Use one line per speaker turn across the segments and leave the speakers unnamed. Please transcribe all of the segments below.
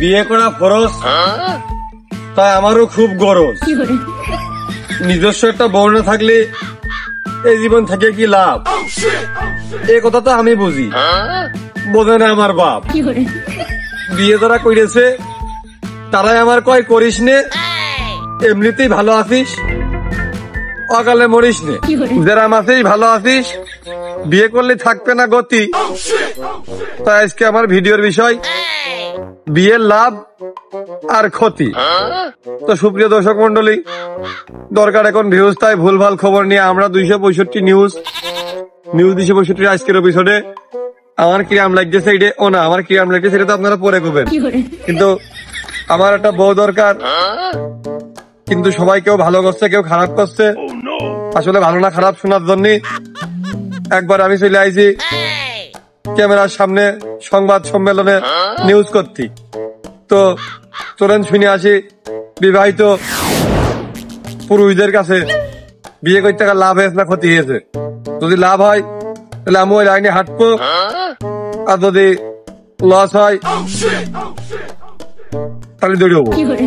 বিয়ে করা ফরজ, তাই আমারও খুব গরজ। নিজস্ব একটা বউ না থাকলে এই জীবন থেকে কি লাভ, এই কথা তো আমি বুঝি, বোঝে না আমার বাপ। বিয়ে যারা করেছে তারাই আমার কয় করিস নে, এমনিতেই ভালো আছিস, অকালে মরিস নে। যারা মাসেই ভালো আছিস, বিয়ে করলে থাকবে না গতি। তাই আজকে আমার ভিডিওর বিষয় বিয়ের লাভ আর ক্ষতি। তো সুপ্রিয় দর্শক মন্ডলী, দরকার এখন ভিউজ, তাই ভুলভাল খবর নিয়ে আমরা 265 নিউজ 265 আজকের এপিসোডে আমার কিরাম লাগছে এটা ও না, আমার কিরাম লাগছে সেটা তো আপনারা পরে করবেন। কিন্তু আমার একটা বউ দরকার, কিন্তু সবাই কেউ ভালো করছে কেউ খারাপ করছে। আসলে ভালো না খারাপ শোনার জন্য একবার আমি চলে আইছি ক্যামেরার সামনে সংবাদ সম্মেলনে নিউজ করতে। তো চলেন শুনে আসি বিবাহিত পুরুষদের কাছে বিয়ে করতে লাভ হয়েছে না ক্ষতি হয়েছে। যদি লাভ হয় তাহলে আমি ওই লাইনে হাঁটবো, আর যদি লস হয় তাহলে দৌড়বো।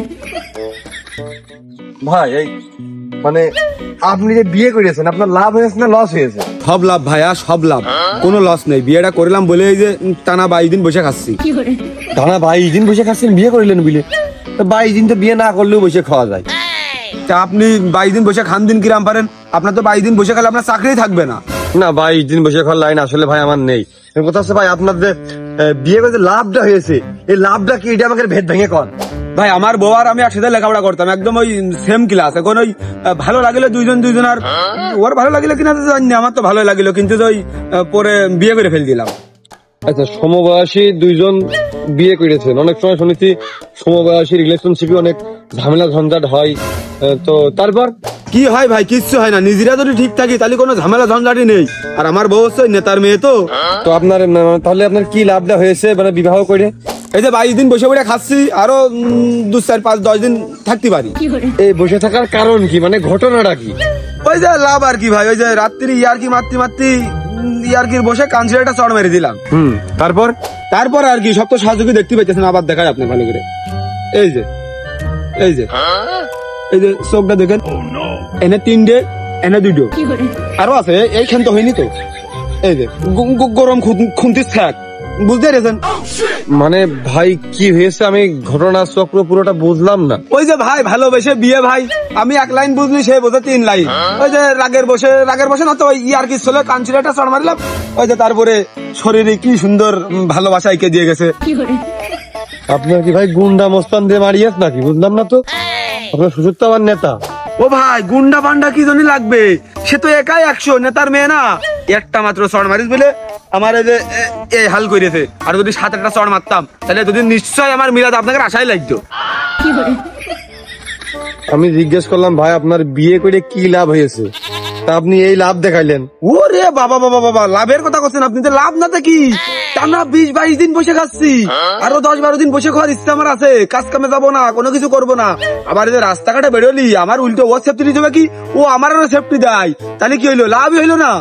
ভাই এই মানে আপনি যে বিয়ে করেছেন আপনার লাভ হয়েছে না লস হয়েছে?
সব লাভ ভাইয়া, সব লাভ, কোনো লস নেই। বিয়েটা করলাম বলে এই যে টানা 22 দিন বসে খাচ্ছি।
টানা 22 দিন বসে খাচ্ছেন বিয়ে করলেন বলে? 22 দিন তো বিয়ে না করলেও বসে খাওয়া যায়।
তা আপনি 22 দিন বসে খান দিন কিরাম পারেন? আপনার তো 22 দিন বসে খেলে আপনার চাকরি থাকবে না।
না 22 দিন বসে খাওয়ার লাইন আসলে ভাই আমার নেই। কথা হচ্ছে ভাই আপনার যে বিয়ে করে লাভটা হয়েছে, এই লাভটা কি এটা আমাকে ভেদ ভেঙে কর।
ভাই আমার বউ আর আমি একসাথে লেখাপড়া করতাম, একদম ওই সেম ক্লাস। এখন ওই ভালো লাগিলে দুইজন আর ওর ভালো লাগিলে কিনা জানি না, আমার তো ভালো লাগিল, কিন্তু ওই পরে বিয়ে করে ফেল দিলাম।
আচ্ছা, সমবয়সী দুইজন বিয়ে করেছেন, অনেক সময় শুনেছি সমবয়সী রিলেশনশিপে অনেক ঝামেলা ঝঞ্ঝাট হয়। তো তারপর
কি হয় ভাই? কিচ্ছু হয় না, নিজেরা যদি ঠিক থাকি তাহলে কোনো ঝামেলা ঝঞ্ঝাটই নেই। আর আমার বউ হচ্ছে নেতার মেয়ে। তো
আপনার তাহলে আপনার কি লাভটা হয়েছে মানে বিবাহ করে?
এই যে 22 দিন বসে বসে খাচ্ছি, আরো 2, 4, 5, 10 দিন থাকতে পারি।
এই বসে থাকার কারণ কি, মানে ঘটনাটা কি?
ওই যে লাভ আর কি ভাই, ওই যে রাত্রি ইয়ারকি মারতে ইয়ারকির বসে কাঞ্চির একটা চড় মেরে দিলাম। তারপর আর কি, সব তো সাহায্য দেখতে পাইতেছেন। আবার দেখায় আপনি ভালো করে, এই যে চোখটা দেখেন, এনে 3টে, এনে 2টো, আরো আছে এইখান তো হয়নি তো। এই যে গরম খুন্তিস থাক, বুঝতে পেরেছেন?
মানে ভাই কি হয়েছে আমি ঘটনা চক্র পুরোটা বুঝলাম না।
ওই যে ভাই ভালোবেসে বিয়ে ভাই, আমি 1 লাইন বুঝলি, সে বোঝে 3 লাইন। ওই যে রাগের বসে না তো ওই ইয়ার কি ছিল, কাঞ্চির একটা চড় মারলাম। ওই যে তারপরে শরীরে কি সুন্দর ভালোবাসা এঁকে দিয়ে গেছে।
আপনার কি ভাই গুন্ডা মস্তান দিয়ে মারিয়েছ নাকি? বুঝলাম না তো, আপনার শ্বশুর তো আমার নেতা।
ও ভাই গুন্ডা পান্ডা কি জন্য লাগবে, সে তো একাই 100, নেতার মেয়ে না। একটা মাত্র চড় মারিস বলে আমার এই হাল করেছে। আর যদি 7-8টা চড় মারতাম তাহলে যদি নিশ্চয় আমার মিলাদ আপনাকে আশাই লাগতো।
আমি জিজ্ঞেস করলাম ভাই আপনার বিয়ে করে কি লাভ হয়েছে, তা আপনি এই লাভ দেখাইলেন।
ওরে বাবা বাবা বাবা, লাভের কথা করছেন আপনি? তো লাভ না কি, টানা 20-22 দিন বসে খাচ্ছি, আরো 10-12 দিন বসে খাওয়ার ইচ্ছা আমার আছে। কাজ কামে যাবো না, কোনো কিছু করবো না। আবার এই যে রাস্তাঘাটে বেরোলি আমার উল্টো ও সেফটি দিতে কি, ও আমার সেফটি দেয়, তাহলে কি হইলো? লাভই হইলো না।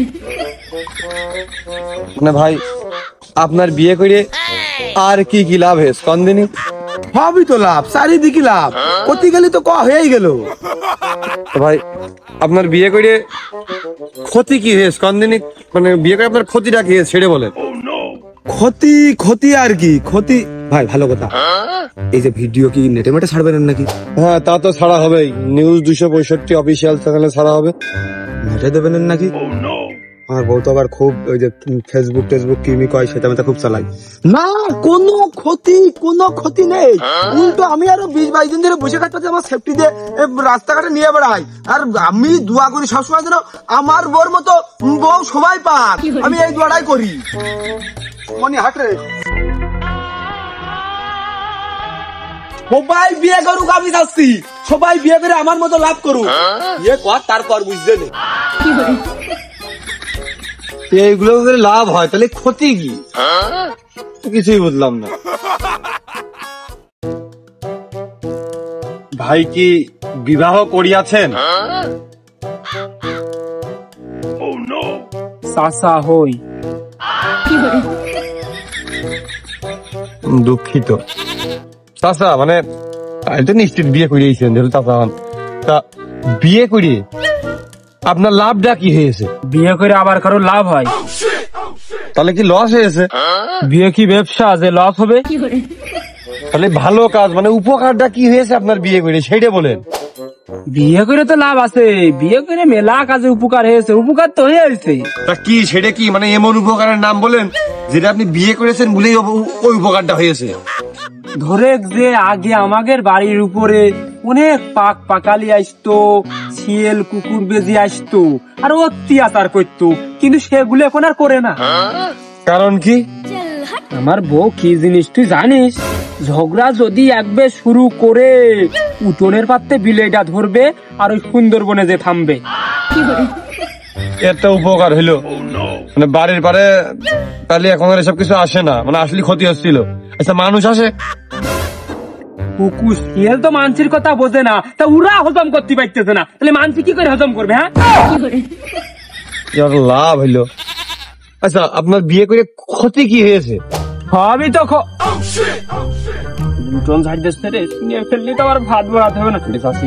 মানে ভাই আপনার বিয়ে করে আর কি কি লাভ হয়েছে কন্দিনী?
সবই তো লাভ, চারিদিকে লাভ, ক্ষতি গেলে তো হয়েই গেল।
ভাই আপনার বিয়ে করে ক্ষতি কি হয়েছে কন্দিনী? মানে বিয়ে করে আপনার ক্ষতিটা কি হয়েছে সেটা বলেন।
ক্ষতি আর কি ক্ষতি ভাই? ভালো কথা, এই যে ভিডিও কি নেটে মেটে ছাড়বেন নাকি?
হ্যাঁ তা তো ছাড়া হবেই, নিউজ 265 অফিসিয়াল চ্যানেলে ছাড়া হবে।
নেটে দেবেন নাকি? আমার বউ তো আবার খুব ওই যে ফেসবুক কিমি কয়, সেটা আমি খুব চালাই না। কোনো ক্ষতি নেই, উল্টো আমি আরো 20-22 দিন ধরে বসে খাচ্ছি, আমার সেফটি দিয়ে রাস্তাঘাটে নিয়ে বেড়াই। আর আমি দোয়া করি সবসময় যেন আমার বউর মতো বউ সবাই পাক, আমি এই দোয়াটাই করি। মনি হাটরে সবাই বিয়ে করুক, আমি চাচ্ছি সবাই বিয়ে করে আমার মতো লাভ করুক। বিয়ে কর তারপর বুঝতে নেই
এইগুলো যদি লাভ হয় তাহলে ক্ষতি কি? কিছুই বুঝলাম না। ভাই কি বিবাহ করিয়াছেন?
চাচা হই।
দুঃখিত। চাচা মানে আমি তো নিশ্চিত বিয়ে করিয়েছেন যেহেতু চাচা হন। তা বিয়ে করিয়ে আপনার লাভটা কি হয়েছে?
বিয়ে করে আবার কারো লাভ হয়?
তাহলে কি লস হয়েছে?
বিয়ে কি ব্যবসা যে লস হবে?
তাহলে ভালো কাজ মানে উপকারটা কি হয়েছে আপনার বিয়ে করে সেইটা বলেন।
বিয়ে করে তো লাভ আছে, বিয়ে করে মেলা কাজে উপকার হয়েছে, উপকার তো হয়েছে।
তা কি সেটা কি মানে এমন উপকারের নাম বলেন যেটা আপনি বিয়ে করেছেন বলেই ওই উপকারটা হয়েছে?
ধরে যে আগে আমাদের বাড়ির উপরে অনেক পাকালি আসতো, শিয়াল কুকুর বেজি আসতো আর অত্যাচার করতো, কিন্তু সেগুলো এখন আর করে না।
কারণ কি?
আমার বউ কি জিনিস তুই জানিস? ঝগড়া যদি একবার শুরু করে উঠোনের পাত্রে বিলেটা ধরবে আর ওই সুন্দরবনে যে থামবে।
এত উপকার হইলো মানে বাড়ির পারে, তাহলে এখন আর এসব কিছু আসে না, মানে আসলে ক্ষতি হচ্ছিল। আচ্ছা মানুষ আসে?
কুকুর শিয়াল তো মানুষের কথা বোঝে না, তা ওরা হজম করতে পারতেছে না, তাহলে মানুষ কি করে হজম করবে? হ্যাঁ,
লাভ হইলো। আচ্ছা আপনার বিয়ে করে ক্ষতি কি হয়েছে?
সবই তো উঠোন ঝাড় দিচ্ছে রে, নিয়ে ফেললি তো আবার ভাত বড়াতে হবে না।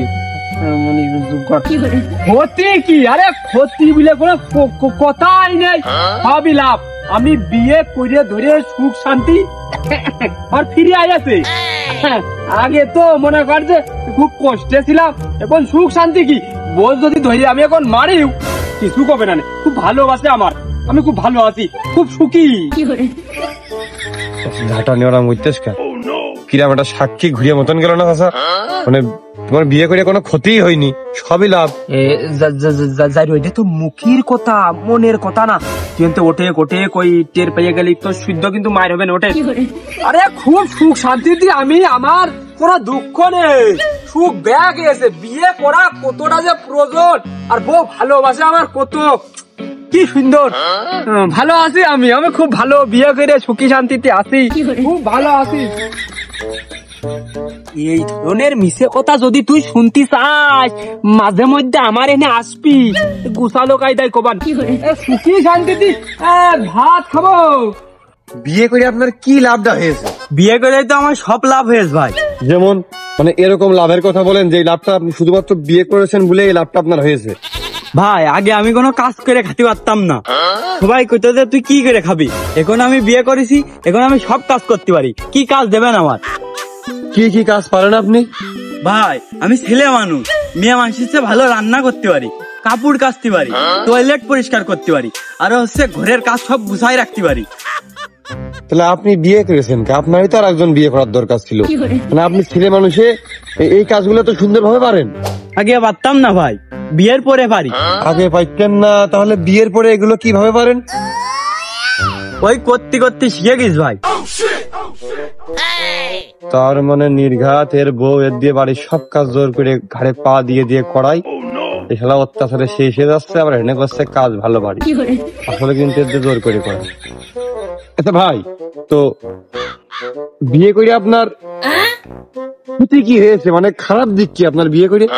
ক্ষতি কি? আরে ক্ষতি বলে কোনো কথাই নেই, সবই লাভ। আমি বিয়ে করে ধরে সুখ শান্তি আর ফিরে আইয়াছে। আগে তো মনে কর যে খুব কষ্টে ছিলাম, এখন সুখ শান্তি কি বল যদি ধরে আমি এখন মারিও কিছু কবে না, খুব ভালোবাসে আমার, আমি খুব ভালো আছি, খুব সুখী।
ঘাটা নেওয়ার মধ্যেস কিরাম একটা সাক্ষী ঘুরিয়ে মতন গেল না চাচা? মানে তোমার বিয়ে করে কোনো ক্ষতিই হয়নি, সবই লাভ।
ওইটা তো মুখের কথা, মনের কথা না, কিন্তু ওঠে কোটে কই টের পেয়ে গেলি তো শুদ্ধ কিন্তু মায়ের হবে না ওঠে। আরে খুব সুখ শান্তি দিয়ে আমি, আমার কোনো দুঃখ নেই, সুখ ব্যাগ এসে বিয়ে করা কতটা যে প্রয়োজন, আর বউ ভালোবাসে আমার কত, কি সুন্দর ভালো আছি আমি, আমি খুব ভালো বিয়ে করে সুখী শান্তিতে আছি, খুব ভালো আছি। এই ধরনের মিশে কথা যদি তুই শুনতে চাস, মাঝে মধ্যে আমার এনে আসবি, গুছালো কায়দায় কবান, সুখী শান্তিতে ভাত খাবো।
বিয়ে করে আপনার কি লাভটা হয়েছে?
বিয়ে করে তো আমার সব লাভ হয়েছে ভাই।
যেমন মানে এরকম লাভের কথা বলেন যে লাভটা আপনি শুধুমাত্র বিয়ে করেছেন বলে এই লাভটা আপনার হয়েছে।
ভাই আগে আমি কোনো কাজ করে খেতে পারতাম না, সবাই কইতো যে তুই কি করে খাবি। এখন আমি বিয়ে করেছি, এখন আমি সব কাজ করতে পারি। কি কাজ দেবেন আমার?
কি কি কাজ পারেন আপনি?
ভাই আমি ছেলে মানুষ, মেয়ে মানুষের চেয়ে ভালো রান্না করতে পারি, কাপড় কাচতে পারি, টয়লেট পরিষ্কার করতে পারি, আর হচ্ছে ঘরের কাজ সব গুছাই রাখতে পারি।
তাহলে আপনি বিয়ে করেছেন, আপনারই তো আর একজন বিয়ে করার দরকার ছিল। মানে আপনি ছেলে মানুষে এই কাজগুলো তো সুন্দরভাবে পারেন।
আগে পারতাম না ভাই, বিয়ের পরে পারি।
আগে পাইতেন না, তাহলে বিয়ের পরে এগুলো কিভাবে পারেন?
ওই করতে করতে শিখে গেছ ভাই।
তার মানে নির্ঘাত এর বউ এর দিয়ে বাড়ির সব কাজ জোর করে ঘাড়ে পা দিয়ে দিয়ে করাই, এছাড়া অত্যাচারে শেষ হয়ে যাচ্ছে, আবার এনে করছে কাজ ভালো বাড়ি, আসলে কিন্তু এর দিয়ে জোর করে করা। আচ্ছা ভাই, তো বিয়ে করে আপনার ক্ষতি কি হয়েছে, মানে খারাপ দিক কি আপনার বিয়ে করে?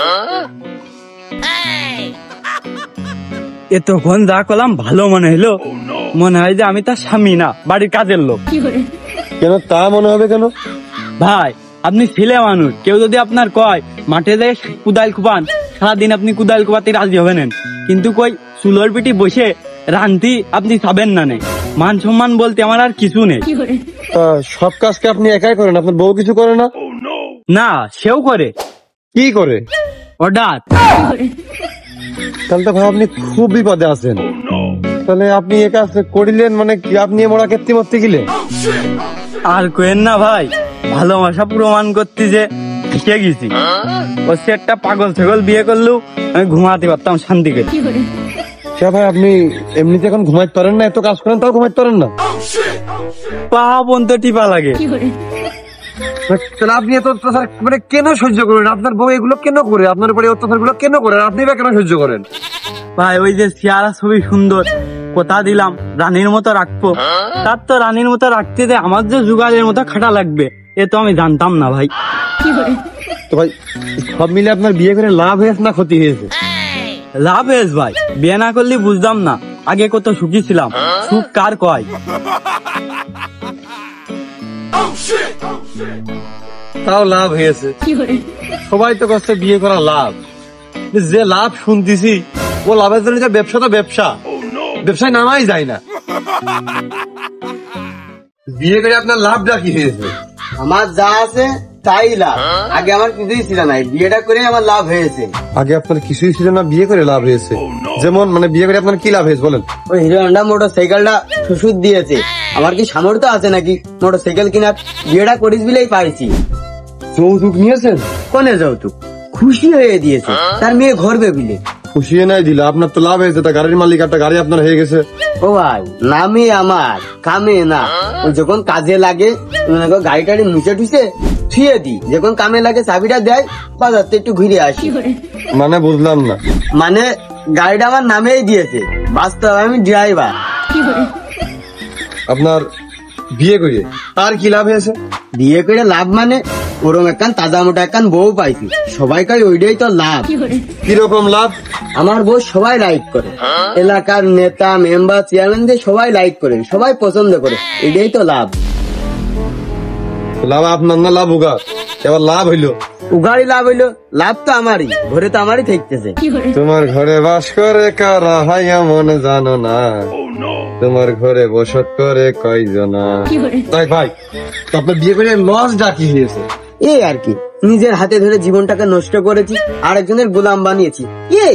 এতক্ষণ যা করলাম ভালো মনে হলো, মনে হয় যে আমি তার স্বামী না, বাড়ির কাজের লোক।
কেন তা মনে হবে কেন?
ভাই আপনি ছেলে মানুষ, কেউ যদি আপনার কয় মাঠে যায় কুদাল কুপান, সারাদিন আপনি কুদাল কুপাতে রাজি হবেন, কিন্তু কই চুলোর পিঠে বসে রান্তি আপনি খাবেন না। নেই মান সম্মান বলতে আমার আর কিছু নেই।
সব কাজকে আপনি একাই করেন, আপনার বউ কিছু করে না?
না, সেও করে।
কি করে?
অর্ডার।
তাহলে তো ভাই আপনি খুব বিপদে আছেন। তাহলে আপনি এ কাজ করিলেন মানে কি, আপনি মোড়া কেত্তি মরতে গেলেন?
আর কেন না ভাই, ভালোবাসা প্রমাণ করতে যে শিখে গেছি। ও সে একটা পাগল ছাগল বিয়ে করলেও আমি ঘুমাতে পারতাম শান্তি করে।
ভাই আপনি এমনিতে এখন ঘুমাইতে পারেন না, এত কাজ করেন তাও ঘুমাইতে পারেন না?
পা বন্ধ টিপা লাগে।
তাহলে আপনি এত অত্যাচার মানে কেন সহ্য করেন? আপনার বউ এগুলো কেন করে, আপনার উপরে অত্যাচার গুলো কেন করেন, আপনি বা কেন সহ্য করেন?
ভাই ওই যে চেহারা ছবি সুন্দর, কথা দিলাম রানীর মতো রাখবো, তার তো রানীর মতো রাখতে যে আমার যে যুগালের মতো খাটা লাগবে, এ তো আমি জানতাম না ভাই।
তো ভাই সব মিলে আপনার বিয়ে করে লাভ হয়েছে না ক্ষতি হয়েছে?
লাভ হয়েছে ভাই, বিয়ে না করলে বুঝতাম না আগে কত সুখী ছিলাম। সুখ কার কয়?
তাও লাভ হয়েছে। সবাই তো কাছে বিয়ে করা লাভ, যে লাভ শুনতেছি ও লাভের জন্য ব্যবসা তো ব্যবসায় নামাই যায় না। বিয়ে করে আপনার লাভটা কি হয়েছে?
আমার যা আছে তাই লাভ, আগে আমার কিছুই ছিল না, বিয়েটা করে আমার লাভ হয়েছে।
আগে আপনার কিছুই ছিল না, বিয়ে করে লাভ হয়েছে? যেমন মানে বিয়ে করে আপনার কি লাভ হয়েছে বলেন?
ওই হিরো হন্ডা মোটরসাইকেলটা শ্বশুর দিয়েছে, আমার কি সামর্থ্য আছে নাকি মোটরসাইকেল কেনার? বিয়েটা করিস বিলেই পাইছি।
যৌতুক নিয়েছেন?
কোনে যৌতুক? খুশি হয়ে দিয়েছে, তার মেয়ে ঘরবে বিলে।
খুশি নাই দিলা, আপনার তো লাভ হয়েছে। তা গাড়ির মালিক, একটা গাড়ি আপনার হয়ে গেছে।
ও ভাই, নামে আমার কামে না, ওই যখন কাজে লাগে গাড়ি টাড়ি মুছে টুছে থুয়ে দি, যখন কামে লাগে চাবিটা দেয়, বাজারতে একটু ঘুরে আসি।
মানে বুঝলাম না।
মানে গাড়িটা আমার নামেই দিয়েছে, বাস্তব আমি ড্রাইভার।
আপনার বিয়ে করে তার কি লাভ হয়েছে?
বিয়ে করে লাভ মানে ওরম একখান তাজা মোটা একখান বউ পাইছি, সবাই কয় ওইটাই তো লাভ।
কিরকম লাভ?
আমার বউ সবাই লাইক করে, এলাকার নেতা মেম্বার চেয়ারম্যানদের সবাই লাইক করে, সবাই পছন্দ করে, এটাই তো লাভ।
লাভ আপনার না লাভ উগা? এবার লাভ হইলো
উগাড়ি লাভ হইলো, লাভ তো আমারই, ঘরে তো আমারই থাকতেছে।
তোমার ঘরে বাস করে কারা হাইয়া মনে জানো না, তোমার ঘরে বসত করে কয়জনা। তাই ভাই, তো আপনার বিয়ে করে লস ডাকি হয়েছে?
এই আর কি, নিজের হাতে ধরে জীবনটাকে নষ্ট করেছি, আরেকজনের গোলাম বানিয়েছি। এই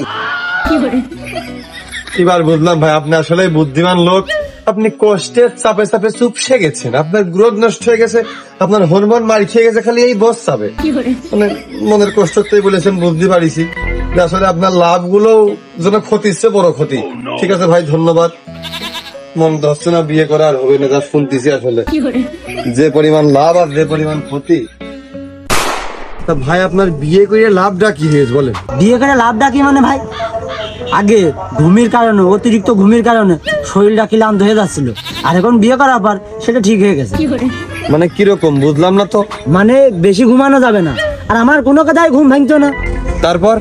এবার বুঝলাম ভাই, আপনি আসলে বুদ্ধিমান লোক। আপনি কষ্টের চাপে চাপে চুপসে গেছেন, আপনার গ্রোথ নষ্ট হয়ে গেছে, আপনার হরমোন মারি খেয়ে গেছে খালি এই বস চাপে। মানে মনের কষ্টতেই বলেছেন, বুঝতে পারিছি যে আসলে আপনার লাভ গুলো যেন ক্ষতি হচ্ছে, বড় ক্ষতি। ঠিক আছে ভাই, ধন্যবাদ। মন ধরছে না বিয়ে করা আর হবে না, যা শুনতেছি আসলে যে পরিমাণ লাভ আর যে পরিমাণ ক্ষতি। তা ভাই, আপনার বিয়ে করে লাভটা কি হয়েছে বলেন?
বিয়ে করে লাভটা কি মানে ভাই, আগে ঘুমের কারণে, অতিরিক্ত ঘুমের কারণে শরীরটা ক্লান্ত হয়ে যাচ্ছিল, আর এখন বিয়ে করার পর সেটা ঠিক হয়ে গেছে।
মানে কিরকম বুঝলাম না তো।
মানে বেশি ঘুমানো যাবে না, আর আমার কোনো কথায় ঘুম ভাঙতো না।
তারপর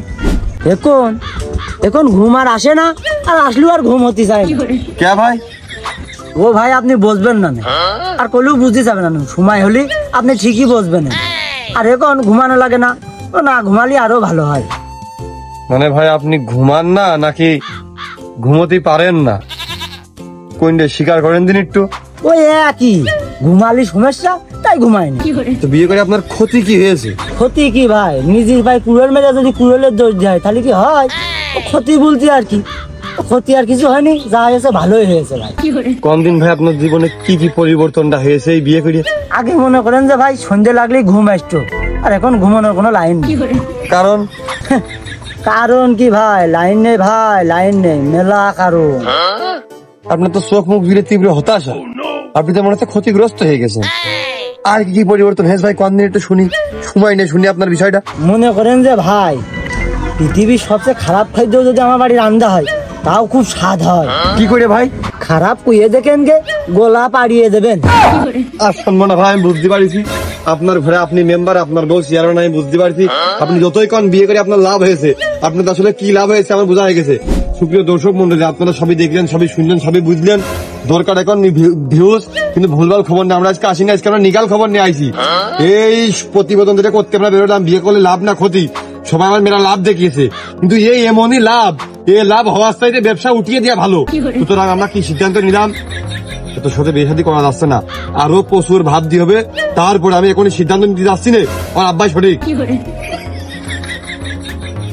এখন ঘুম আর আসে না, আর আসলেও আর ঘুম হতে চায় না।
কে ভাই?
ও ভাই, আপনি বুঝবেন না, আর কলেও বুঝতে যাবেন না, সময় হলে আপনি ঠিকই বুঝবেন। আর এখন ঘুমানো লাগে না, ও না ঘুমালে আরো ভালো হয়।
মানে ভাই, আপনি ঘুমান না নাকি ঘুমোতে পারেন না? কোনটা স্বীকার করেন দিন একটু।
ওই একই, ঘুমালি সমস্যা তাই ঘুমায়নি।
তো বিয়ে করে আপনার ক্ষতি কি হয়েছে?
ক্ষতি কি ভাই, নিজের ভাই কুড়েল মেরে যদি কুড়েলের দোষ দেয় তাহলে কি হয়? ও ক্ষতি বলতে আর কি, ক্ষতি আর কিছু হয়নি, যা হয়েছে ভালোই হয়েছে ভাই।
কোন দিন ভাই আপনার জীবনে কি কি পরিবর্তনটা হয়েছে এই বিয়ে করে?
আগে মনে করেন যে ভাই সন্ধ্যে লাগলেই ঘুম আসতো, আর এখন ঘুমানোর কোনো লাইন নেই।
কারণ?
কারণ কি ভাই, লাইন নেই ভাই, লাইন নেই, মেলা কারণ।
আপনার তো চোখ মুখ ঘিরে তীব্র হতাশা, আপনি তো মনে হচ্ছে ক্ষতিগ্রস্ত হয়ে গেছেন। আর কি কি পরিবর্তন হয়েছে ভাই, কোন দিন একটু শুনি, সময় নেই শুনি আপনার বিষয়টা।
মনে করেন যে ভাই, পৃথিবীর সবচেয়ে খারাপ খাদ্য যদি আমার বাড়ি রান্না হয়, তাও খুব স্বাদ হয়।
কি করে ভাই?
খারাপ কুইয়ে দেখেন গে, গোলা পাড়িয়ে দেবেন।
আর শুনবো না ভাই, আমি বুঝতে পারছি আপনার ঘরে আপনি মেম্বার, আপনার বউ চেয়ারম্যান, আমি বুঝতে পারছি। আপনি যতই কোন বিয়ে করে আপনার লাভ হয়েছে, আপনার আসলে কি লাভ হয়েছে আমার বোঝা হয়ে গেছে। সুপ্রিয় দর্শক মন্ডলী, আপনারা সবই দেখলেন, সবই শুনলেন, সবই বুঝলেন। দরকার এখন ভিউজ, কিন্তু ভুলভাল খবর নেই। আমরা আজকে আসি না, আজকে আমরা নিগাল খবর নিয়ে আইছি। এই প্রতিবেদন যেটা করতে আমরা বেরোলাম, বিয়ে করলে লাভ না ক্ষতি, সবাই আমার মেয়েরা লাভ দেখিয়েছে, কিন্তু এই এমনই লাভ, এই লাভ হওয়ার চাইতে ব্যবসা উঠিয়ে দেওয়া ভালো। সুতরাং আমরা কি সিদ্ধান্ত নিলাম, এত সাথে বিয়ে শাদী করা যাচ্ছে না, আরো প্রচুর ভাবতে হবে। তারপরে আমি এখন সিদ্ধান্ত নিতে যাচ্ছি না, আর আব্বাই সঠিক।